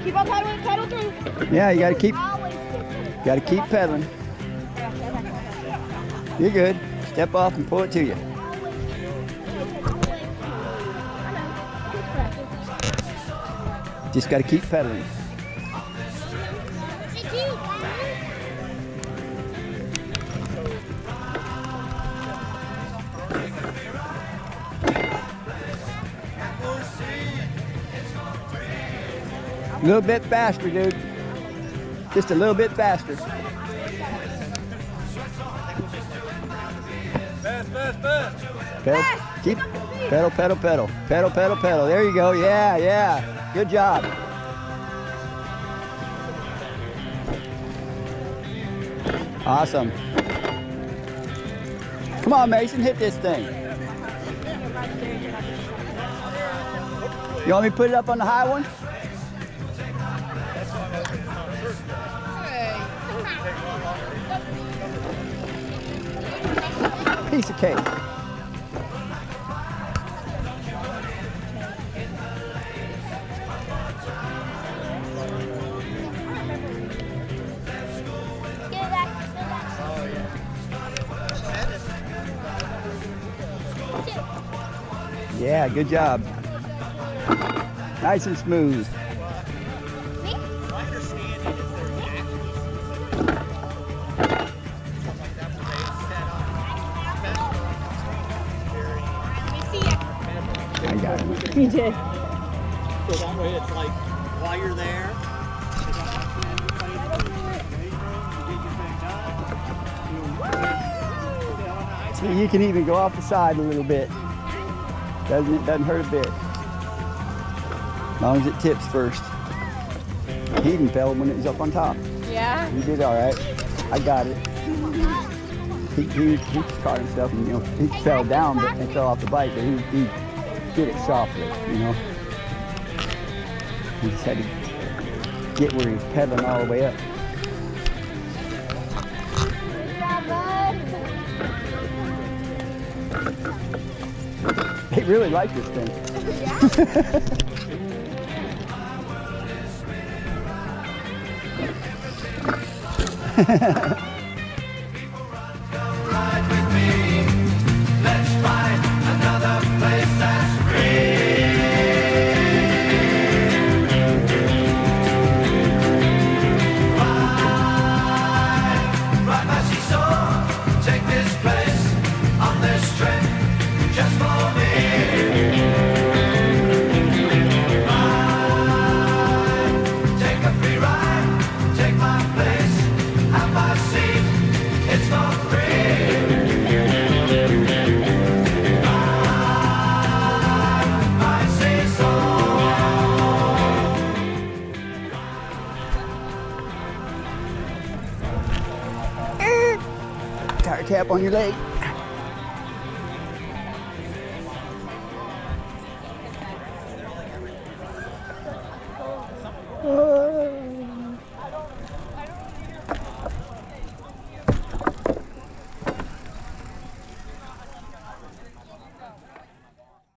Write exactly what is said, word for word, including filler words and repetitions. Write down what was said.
Keep on pedaling, pedal through. Yeah, you gotta keep, Always. gotta keep pedaling. You're good. Step off and pull it to you. Just gotta keep pedaling. A little bit faster, dude. Just a little bit faster. Fast, fast, fast. Pedal, keep, pedal, pedal, pedal, pedal, pedal, pedal. There you go. Yeah, yeah. Good job. Awesome. Come on, Mason, hit this thing. You want me to put it up on the high one? Piece of cake. Yeah, good job. Nice and smooth. I got it. You did. So that way it's like, while you're there, See, you can even go off the side a little bit. Doesn't it doesn't hurt a bit. As long as it tips first. He even fell when it was up on top. Yeah? You did all right. I got it. He, he, he caught himself and, you know, he fell down but, and fell off the bike, but he, he did it softly, you know. He just had to get where he was pedaling all the way up. They really like this thing. Yeah. Tire tap on your leg. Oh.